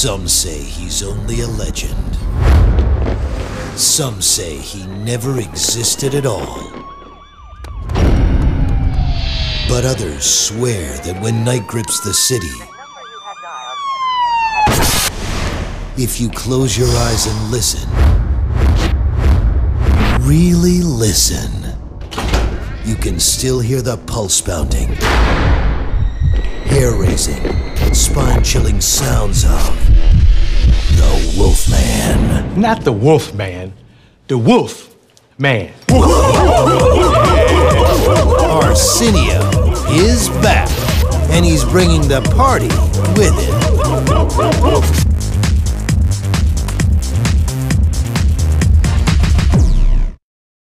Some say he's only a legend. Some say he never existed at all. But others swear that when night grips the city, if you close your eyes and listen, really listen, you can still hear the pulse pounding, hair-raising, spine-chilling sounds of the Wolfman. Not the Wolfman, the Wolf Man. Arsenio is back, and he's bringing the party with him.